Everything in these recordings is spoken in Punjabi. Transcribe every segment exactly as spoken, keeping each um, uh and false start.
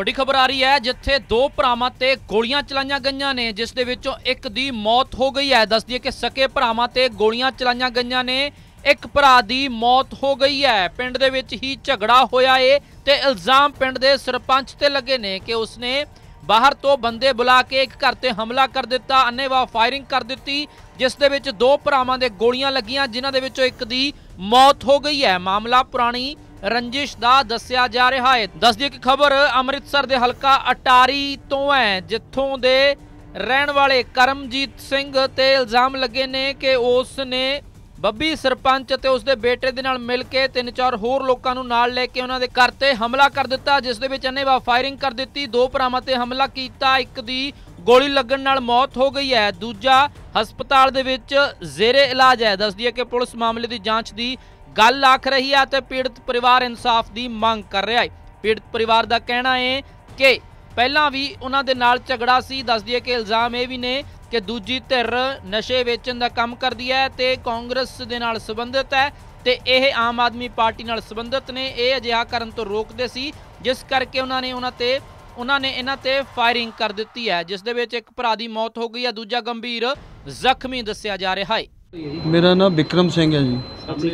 ਵੱਡੀ ਖਬਰ ਆ ਰਹੀ ਹੈ ਜਿੱਥੇ ਦੋ ਭਰਾਵਾਂ ਤੇ ਗੋਲੀਆਂ ਚਲਾਈਆਂ ਗਈਆਂ ਨੇ, ਜਿਸ ਦੇ ਵਿੱਚੋਂ ਇੱਕ ਦੀ ਮੌਤ ਹੋ ਗਈ ਹੈ। ਦੱਸ ਦਈਏ ਕਿ ਸਕੇ ਭਰਾਵਾਂ ਤੇ ਗੋਲੀਆਂ ਚਲਾਈਆਂ ਗਈਆਂ ਨੇ, ਇੱਕ ਭਰਾ ਦੀ ਮੌਤ ਹੋ ਗਈ ਹੈ। ਪਿੰਡ ਦੇ ਵਿੱਚ ਹੀ ਝਗੜਾ ਹੋਇਆ ਏ ਤੇ ਇਲਜ਼ਾਮ ਪਿੰਡ ਦੇ ਸਰਪੰਚ ਤੇ ਲੱਗੇ ਨੇ ਕਿ ਉਸਨੇ ਬਾਹਰ ਤੋਂ ਬੰਦੇ ਬੁਲਾ ਕੇ ਇੱਕ ਘਰ ਤੇ ਹਮਲਾ ਕਰ ਦਿੱਤਾ, ਅੰਨ੍ਹੇਵਾਹ ਫਾਇਰਿੰਗ ਕਰ ਦਿੱਤੀ, ਜਿਸ ਦੇ ਵਿੱਚ ਦੋ ਭਰਾਵਾਂ ਦੇ ਗੋਲੀਆਂ ਲੱਗੀਆਂ, ਜਿਨ੍ਹਾਂ ਦੇ ਵਿੱਚੋਂ ਇੱਕ ਦੀ ਮੌਤ ਹੋ ਗਈ ਹੈ। ਮਾਮਲਾ ਪੁਰਾਣੀ ਰੰਜਿਸ਼ ਦਾ ਦੱਸਿਆ ਜਾ ਰਿਹਾ ਹੈ। ਦੱਸ ਦਈਏ ਕਿ ਖਬਰ ਅੰਮ੍ਰਿਤਸਰ ਦੇ ਹਲਕਾ ਅਟਾਰੀ ਤੋਂ ਹੈ, ਜਿੱਥੋਂ ਦੇ ਰਹਿਣ ਵਾਲੇ ਕਰਮਜੀਤ ਸਿੰਘ ਤੇ ਇਲਜ਼ਾਮ ਲੱਗੇ ਨੇ ਕਿ ਉਸ ਨੇ ਬੱਬੀ ਸਰਪੰਚ ਤੇ ਉਸਦੇ ਬੇਟੇ ਦੇ ਨਾਲ ਮਿਲ ਕੇ ਤਿੰਨ ਚਾਰ ਹੋਰ ਲੋਕਾਂ ਨੂੰ ਨਾਲ ਲੈ ਕੇ ਉਹਨਾਂ ਦੇ ਘਰ ਤੇ ਹਮਲਾ ਕਰ ਦਿੱਤਾ, ਜਿਸ ਦੇ ਵਿੱਚ ਅੰਨ੍ਹੇਵਾਹ ਫਾਇਰਿੰਗ ਕਰ ਦਿੱਤੀ। ਦੋ ਭਰਾਵਾਂ ਤੇ ਹਮਲਾ ਕੀਤਾ, ਇੱਕ ਦੀ ਗੋਲੀ ਲੱਗਣ ਨਾਲ ਮੌਤ ਹੋ ਗਈ ਹੈ, ਦੂਜਾ ਹਸਪਤਾਲ ਦੇ ਵਿੱਚ ਜ਼ੇਰੇ ਇਲਾਜ ਹੈ। ਦੱਸ ਦਈਏ ਕਿ ਪੁਲਿਸ ਮਾਮਲੇ ਦੀ ਜਾਂਚ ਦੀ ਗੱਲ ਆਖ ਰਹੀ ਹੈ ਤੇ ਪੀੜਤ ਪਰਿਵਾਰ ਇਨਸਾਫ ਦੀ ਮੰਗ ਕਰ ਰਿਹਾ ਹੈ। ਪੀੜਤ ਪਰਿਵਾਰ ਦਾ ਕਹਿਣਾ ਹੈ ਕਿ ਪਹਿਲਾਂ ਵੀ ਉਹਨਾਂ ਦੇ ਨਾਲ ਝਗੜਾ ਸੀ। ਦੱਸ ਦਈਏ ਕਿ ਇਲਜ਼ਾਮ ਇਹ ਵੀ ਨੇ ਕਿ ਦੂਜੀ ਧਿਰ ਨਸ਼ੇ ਵੇਚਣ ਦਾ ਕੰਮ ਕਰਦੀ ਹੈ ਤੇ ਕਾਂਗਰਸ ਦੇ ਨਾਲ ਸੰਬੰਧਿਤ ਹੈ ਤੇ ਇਹ ਆਮ ਆਦਮੀ ਪਾਰਟੀ ਨਾਲ ਸੰਬੰਧਿਤ ਨੇ। ਇਹ ਅਜਿਹਾ ਕਰਨ ਤੋਂ ਰੋਕਦੇ ਸੀ, ਜਿਸ ਕਰਕੇ ਉਹਨਾਂ ਨੇ ਉਹਨਾਂ ਤੇ ਉਹਨਾਂ ਨੇ ਇਹਨਾਂ ਤੇ ਫਾਇਰਿੰਗ ਕਰ ਦਿੱਤੀ ਹੈ, ਜਿਸ ਦੇ ਵਿੱਚ ਇੱਕ ਭਰਾ ਦੀ ਮੌਤ ਹੋ ਗਈ ਹੈ, ਦੂਜਾ ਗੰਭੀਰ ਜ਼ਖਮੀ ਦੱਸਿਆ ਜਾ ਰਿਹਾ ਹੈ। ਮੇਰਾ ਨਾਮ ਵਿਕਰਮ ਸਿੰਘ ਹੈ ਜੀ।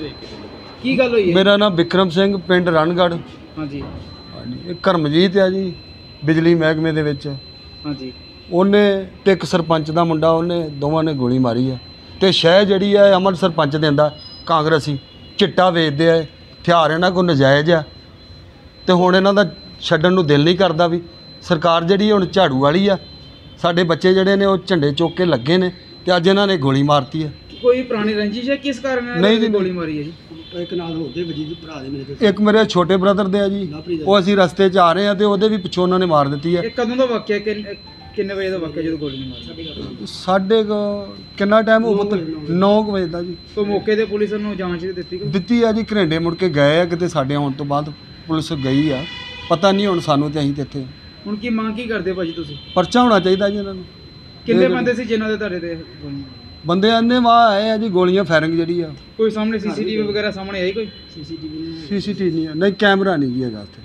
ਕੀ ਗੱਲ ਹੋਈ ਹੈ? ਮੇਰਾ ਨਾਮ ਵਿਕਰਮ ਸਿੰਘ, ਪਿੰਡ ਰਣਗੜ੍ਹ। ਹਾਂਜੀ ਹਾਂਜੀ, ਇਹ ਕਰਮਜੀਤ ਹੈ ਜੀ, ਬਿਜਲੀ ਮਹਿਕਮੇ ਦੇ ਵਿੱਚ। ਹਾਂਜੀ, ਉਹਨੇ ਤੇ ਇੱਕ ਸਰਪੰਚ ਦਾ ਮੁੰਡਾ, ਉਹਨੇ ਦੋਵਾਂ ਨੇ ਗੋਲੀ ਮਾਰੀ ਹੈ ਤੇ ਸ਼ਹਿ ਜਿਹੜੀ ਹੈ ਅਮਨ ਸਰਪੰਚ ਦਿੰਦਾ, ਕਾਂਗਰਸੀ ਚਿੱਟਾ ਵੇਚਦੇ ਆ, ਹਥਿਆਰ ਇਹਨਾਂ ਕੋਲ ਨਜਾਇਜ਼ ਆ ਤੇ ਹੁਣ ਇਹਨਾਂ ਦਾ ਛੱਡਣ ਨੂੰ ਦਿਲ ਨਹੀਂ ਕਰਦਾ। ਵੀ ਸਰਕਾਰ ਜਿਹੜੀ ਹੁਣ ਝਾੜੂ ਵਾਲੀ ਆ, ਸਾਡੇ ਬੱਚੇ ਜਿਹੜੇ ਨੇ ਉਹ ਝੰਡੇ ਚੁੱਕ ਕੇ ਲੱਗੇ ਨੇ ਤੇ ਅੱਜ ਇਹਨਾਂ ਨੇ ਗੋਲੀ ਮਾਰਤੀ ਹੈ। ਕੋਈ ਪੁਰਾਣੀ ਰੰਜਿਸ਼ ਹੈ? ਕਿਸ ਕਾਰਨ ਨਹੀਂ ਜੀ, ਗੋਲੀ ਮਾਰੀ ਹੈ ਜੀ? ਇੱਕ ਨਾਲ ਹੋਦੇ ਵਜੀਦ ਭਰਾ ਦੇ ਮੇਰੇ ਇੱਕ ਮੇਰੇ ਛੋਟੇ ਬ੍ਰਦਰ ਦੇ ਆ ਜੀ, ਉਹ ਅਸੀਂ ਰਸਤੇ 'ਚ ਆ ਰਹੇ ਆ ਤੇ ਉਹਦੇ ਵੀ ਪਿੱਛੋਂ ਉਹਨਾਂ ਨੇ ਮਾਰ ਦਿੱਤੀ ਹੈ। ਇਹ ਕਦੋਂ ਦਾ ਵਾਕਿਆ? ਕਿੰਨੇ ਵਜੇ ਦਾ ਵਾਕਿਆ ਜਦੋਂ ਗੋਲੀ ਮਾਰੀ? ਸਾਢੇ ਕੁ ਕਿੰਨਾ ਟਾਈਮ ਉਹ ਨੌ ਕੁ ਵਜੇ ਦਾ ਜੀ। ਤੋਂ ਮੌਕੇ ਤੇ ਪੁਲਿਸ ਨੂੰ ਜਾਂਚ ਦਿੱਤੀ ਦਿੱਤੀ ਆ ਜੀ, ਘਰੇਂਡੇ ਮੁੜ ਕੇ ਗਏ ਆ ਕਿਤੇ, ਸਾਡੇ ਆਉਣ ਤੋਂ ਬਾਅਦ ਪੁਲਿਸ ਗਈ ਆ, ਪਤਾ ਨਹੀਂ ਹੁਣ ਸਾਨੂੰ ਤੇ ਅਸੀਂ ਤੇ ਇੱਥੇ। ਹੁਣ ਕੀ ਮੰਗ ਕੀ ਕਰਦੇ ਭਾਜੀ ਤੁਸੀਂ? ਪਰਚਾ ਹੋਣਾ ਚਾਹੀਦਾ ਜੀ ਇਹਨਾਂ ਨੂੰ। ਕਿੰਨੇ ਬੰਦੇ ਸੀ ਜਿਨ੍ਹਾਂ ਦੇ ਤੁਹਾਡੇ ਤੇ ਬੰਦੇ ਆਂਦੇ ਵਾਹ ਆਏ ਆ ਜੀ, ਗੋਲੀਆਂ ਫਾਇਰਿੰਗ ਜਿਹੜੀ ਆ। ਕੋਈ ਸਾਹਮਣੇ ਸੀਸੀਟੀਵੀ ਵਗੈਰਾ ਸਾਹਮਣੇ ਆਈ? ਕੋਈ ਸੀਸੀਟੀਵੀ ਸੀਸੀਟੀਵੀ ਨਹੀਂ ਆ, ਨਹੀਂ ਕੈਮਰਾ ਨਹੀਂ ਜੀ ਹੈਗਾ ਉੱਥੇ।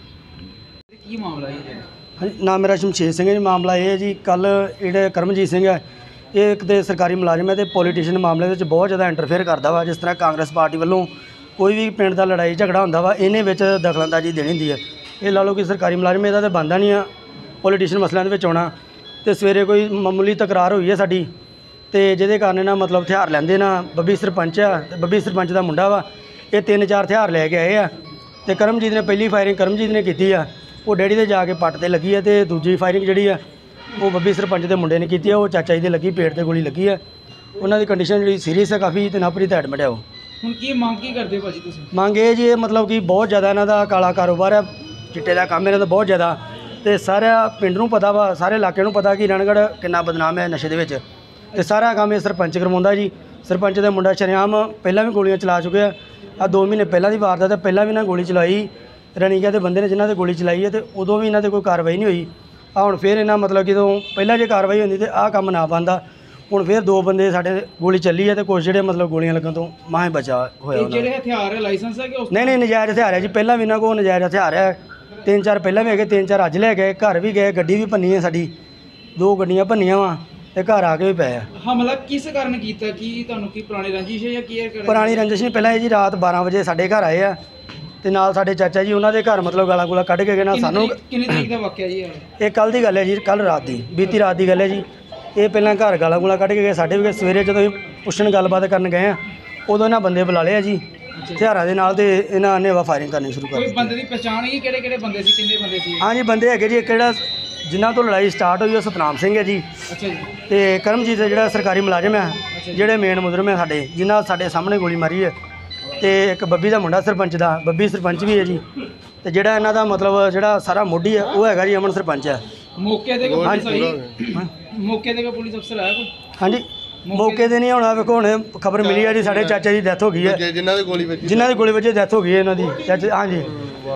ਕੀ ਮਾਮਲਾ ਹੈ ਜੀ? ਹਾਂਜੀ, ਨਾਮ ਮੇਰਾ ਸ਼ਮਸ਼ੇਰ ਸਿੰਘ ਹੈ ਜੀ। ਮਾਮਲਾ ਇਹ ਹੈ ਜੀ, ਕੱਲ ਜਿਹੜੇ ਕਰਮਜੀਤ ਸਿੰਘ ਹੈ, ਇਹ ਇੱਕ ਤੇ ਸਰਕਾਰੀ ਮੁਲਾਜ਼ਮ ਹੈ ਤੇ ਪੋਲੀਟੀਸ਼ੀਅਨ ਮਾਮਲੇ ਵਿੱਚ ਬਹੁਤ ਜ਼ਿਆਦਾ ਇੰਟਰਫੇਅਰ ਕਰਦਾ ਵਾ। ਜਿਸ ਤਰ੍ਹਾਂ ਕਾਂਗਰਸ ਪਾਰਟੀ ਵੱਲੋਂ ਕੋਈ ਵੀ ਪਿੰਡ ਦਾ ਲੜਾਈ ਝਗੜਾ ਹੁੰਦਾ ਵਾ, ਇਹਨੇ ਵਿੱਚ ਦਖਲਅੰਦਾਜ਼ੀ ਦੇਣੀ ਹੁੰਦੀ ਹੈ। ਇਹ ਲਾ ਲਓ ਕਿ ਸਰਕਾਰੀ ਮੁਲਾਜ਼ਮ, ਇਹਦਾ ਤਾਂ ਬਣਦਾ ਨਹੀਂ ਆ ਪੋਲੀਟੀਸ਼ੀਅਨ ਮਸਲਿਆਂ ਦੇ ਵਿੱਚ ਆਉਣਾ। ਤੇ ਸਵੇਰੇ ਕੋਈ ਮਾਮੂਲੀ ਤਕਰਾਰ ਹੋਈ ਹੈ ਸਾਡੀ, ਤੇ ਜਿਹਦੇ ਕਾਰਨ ਇਹਨਾਂ ਮਤਲਬ ਹਥਿਆਰ ਲੈਂਦੇ ਨਾ, ਬੱਬੀ ਸਰਪੰਚ ਆ ਤੇ ਬੱਬੀ ਸਰਪੰਚ ਦਾ ਮੁੰਡਾ ਵਾ, ਇਹ ਤਿੰਨ ਚਾਰ ਹਥਿਆਰ ਲੈ ਕੇ ਆਏ ਆ ਤੇ ਕਰਮਜੀਤ ਨੇ ਪਹਿਲੀ ਫਾਇਰਿੰਗ ਕਰਮਜੀਤ ਨੇ ਕੀਤੀ ਆ, ਉਹ ਡੈਡੀ ਦੇ ਜਾ ਕੇ ਪੱਟ ਤੇ ਲੱਗੀ ਹੈ ਤੇ ਦੂਜੀ ਫਾਇਰਿੰਗ ਜਿਹੜੀ ਆ ਉਹ ਬੱਬੀ ਸਰਪੰਚ ਦੇ ਮੁੰਡੇ ਨੇ ਕੀਤੀ ਆ, ਉਹ ਚਾਚਾ ਜੀ ਦੇ ਲੱਗੀ, ਪੇਟ ਤੇ ਗੋਲੀ ਲੱਗੀ ਆ। ਉਹਨਾਂ ਦੀ ਕੰਡੀਸ਼ਨ ਜਿਹੜੀ ਸੀਰੀਅਸ ਹੈ ਕਾਫੀ, ਤੇ ਨਾਪਰੀ ਤੇ ਐਡਮਿਟ ਹੈ ਉਹ। ਹੁਣ ਕੀ ਮੰਗ ਕੀ ਕਰਦੇ ਭਾਜੀ ਤੁਸੀਂ? ਮੰਗ ਇਹ ਜੀ, ਮਤਲਬ ਕਿ ਬਹੁਤ ਜ਼ਿਆਦਾ ਇਹਨਾਂ ਦਾ ਕਾਲਾ ਕਾਰੋਬਾਰ ਹੈ, ਚਿੱਟੇ ਦਾ ਕੰਮ ਇਹਨਾਂ ਦਾ ਬਹੁਤ ਜ਼ਿਆਦਾ, ਤੇ ਸਾਰਾ ਪਿੰਡ ਨੂੰ ਪਤਾ ਵਾ, ਸਾਰੇ ਇਲਾਕੇ ਨੂੰ ਪਤਾ ਕਿ ਰਣਗੜ੍ਹ ਕਿੰਨਾ ਬਦਨਾਮ ਹੈ ਨਸ਼ੇ ਦੇ ਵਿੱਚ, ਤੇ ਸਾਰਾ ਕੰਮ ਇਹ ਸਰਪੰਚ ਕਰਵਾਉਂਦਾ ਜੀ। ਸਰਪੰਚ ਦਾ ਮੁੰਡਾ ਸ਼ਰੇਆਮ ਪਹਿਲਾਂ ਵੀ ਗੋਲੀਆਂ ਚਲਾ ਚੁੱਕਿਆ, ਆ ਦੋ ਮਹੀਨੇ ਪਹਿਲਾਂ ਦੀ ਵਾਰਦਾਤ ਹੈ, ਪਹਿਲਾਂ ਵੀ ਇਹਨਾਂ ਗੋਲੀ ਚਲਾਈ ਰਣੀਗਾ ਦੇ ਬੰਦੇ ਨੇ ਜਿਨ੍ਹਾਂ ਤੇ ਗੋਲੀ ਚਲਾਈ ਹੈ, ਤੇ ਉਦੋਂ ਵੀ ਇਹਨਾਂ ਤੇ ਕੋਈ ਕਾਰਵਾਈ ਨਹੀਂ ਹੋਈ। ਆ ਹੁਣ ਫਿਰ ਇਹਨਾਂ ਮਤਲਬ ਕਿ ਜਦੋਂ ਪਹਿਲਾਂ ਜੇ ਕਾਰਵਾਈ ਹੁੰਦੀ ਤੇ ਆਹ ਕੰਮ ਨਾ ਬਣਦਾ। ਹੁਣ ਫਿਰ ਦੋ ਬੰਦੇ ਸਾਡੇ ਗੋਲੀ ਚੱਲੀ ਹੈ ਤੇ ਕੁਛ ਜਿਹੜੇ ਮਤਲਬ ਗੋਲੀਆਂ ਲੱਗਣ ਤੋਂ ਮਾਹੇ ਬਚਾ ਹੋਇਆ। ਇਹ ਜਿਹੜੇ ਹਥਿਆਰ ਹੈ ਲਾਇਸੈਂਸ ਹੈ ਕਿ ਉਸ? ਨਹੀਂ ਨਹੀਂ, ਨਜਾਇਜ਼ ਹਥਿਆਰ ਹੈ ਜੀ। ਪਹਿਲਾਂ ਵੀ ਇਹਨਾਂ ਕੋਲ ਨਜਾਇਜ਼ ਹਥਿਆਰ ਹੈ, ਤਿੰਨ ਚਾਰ ਪਹਿਲਾਂ ਵੀ ਹੈਗੇ, ਤਿੰਨ ਚਾਰ ਅੱਜ ਲੈ ਗਏ, ਘਰ ਵੀ ਗਏ, ਗੱਡੀ ਵੀ ਭੰਨੀ ਹੈ ਸਾਡੀ, ਦੋ ਗੱਡੀਆਂ ਭੰਨੀਆਂ ਵਾ ਤੇ ਘਰ ਆ ਕੇ ਵੀ ਪਏ ਆ। ਹਮਲਾ ਕਿਸ ਕਾਰਨ ਕੀਤਾ? ਕੀ ਤੁਹਾਨੂੰ ਕੀ ਪੁਰਾਣੀ ਰੰਜਿਸ਼ ਹੈ ਜਾਂ ਕੀ ਹੈ? ਪੁਰਾਣੀ ਰੰਜਿਸ਼ ਨਹੀਂ, ਪਹਿਲਾਂ ਇਹ ਜੀ ਰਾਤ ਬਾਰਾਂ ਵਜੇ ਸਾਡੇ ਘਰ ਆਏ ਆ ਤੇ ਨਾਲ ਸਾਡੇ ਚਾਚਾ ਜੀ ਉਹਨਾਂ ਦੇ ਘਰ ਮਤਲਬ ਗਾਲਾਂ ਗੂਲਾ ਕੱਢ ਕੇ ਗਏ ਨਾ ਸਾਨੂੰ। ਕਿੰਨੀ ਤਰੀਕ ਦਾ ਵਾਕਿਆ ਜੀ ਇਹ ਕੱਲ ਦੀ ਗੱਲ ਹੈ ਜੀ, ਕੱਲ ਰਾਤ ਦੀ, ਬੀਤੀ ਰਾਤ ਦੀ ਗੱਲ ਹੈ ਜੀ। ਇਹ ਪਹਿਲਾਂ ਘਰ ਗਾਲਾਂ ਗੂਲਾ ਕੱਢ ਕੇ ਗਏ, ਸਾਡੇ ਵੀ ਗਏ। ਸਵੇਰੇ ਜਦੋਂ ਅਸੀਂ ਪੁੱਛਣ ਗੱਲਬਾਤ ਕਰਨ ਗਏ ਆ, ਉਦੋਂ ਇਹਨਾਂ ਬੰਦੇ ਬੁਲਾ ਲਏ ਆ ਜੀ ਹਥਿਆਰਾਂ ਦੇ ਨਾਲ, ਤੇ ਇਹਨਾਂ ਨੇ ਵਾ ਫਾਇਰਿੰਗ ਕਰਨੀ ਸ਼ੁਰੂ ਕਰ ਦਿੱਤੀ। ਕੋਈ ਬੰਦੇ ਦੀ ਪਛਾਣ ਹੈ? ਕਿਹੜੇ ਕਿਹੜੇ ਬੰਦੇ ਸੀ? ਕਿੰਨੇ ਬੰਦੇ ਸੀ? ਹਾਂਜੀ, ਬੰਦੇ ਹੈਗੇ ਜੀ। ਇੱਕ ਜਿਹੜਾ ਜਿਨ੍ਹਾਂ ਤੋਂ ਲੜਾਈ ਸਟਾਰਟ ਹੋਈ ਉਹ ਸਤਨਾਮ ਸਿੰਘ ਹੈ ਜੀ। ਅੱਛਾ ਜੀ। ਤੇ ਕਰਮਜੀਤ ਜਿਹੜਾ ਸਰਕਾਰੀ ਮੁਲਾਜ਼ਮ ਹੈ, ਜਿਹੜੇ ਮੇਨ ਮੁਜਰਮ ਹੈ ਸਾਡੇ, ਜਿਨ੍ਹਾਂ ਸਾਡੇ ਸਾਹਮਣੇ ਗੋਲੀ ਮਾਰੀ ਹੈ। ਤੇ ਇੱਕ ਬੱਬੀ ਦਾ ਮੁੰਡਾ ਸਰਪੰਚ ਦਾ, ਬੱਬੀ ਸਰਪੰਚ ਵੀ ਹੈ ਜੀ। ਤੇ ਜਿਹੜਾ ਇਹਨਾਂ ਦਾ ਮਤਲਬ ਜਿਹੜਾ ਸਾਰਾ ਮੋਢੀ ਹੈ ਉਹ ਹੈਗਾ ਜੀ ਅਮਨ ਸਰਪੰਚ ਹੈ। ਮੌਕੇ ਤੇ ਕੋਈ ਪੁਲਿਸ ਆਈ? ਮੌਕੇ ਤੇ ਕੋਈ ਪੁਲਿਸ ਅਫਸਰ ਆਇਆ ਕੋਈ? ਹਾਂਜੀ, ਮੌਕੇ ਤੇ ਨਹੀਂ ਆਉਣਾ। ਵੇਖੋ ਹੁਣ ਖਬਰ ਮਿਲੀ ਹੈ ਜੀ, ਸਾਡੇ ਚਾਚਾ ਜੀ ਦੀ ਡੈਥ ਹੋ ਗਈ ਹੈ, ਜਿਨ੍ਹਾਂ ਦੀ ਗੋਲੀ ਵੱਜੀ ਜਿਨ੍ਹਾਂ ਦੀ ਗੋਲੀ ਵੱਜੀ ਡੈਥ ਹੋ ਗਈ ਹੈ ਇਹਨਾਂ ਦੀ ਚਾਚਾ। ਹਾਂਜੀ,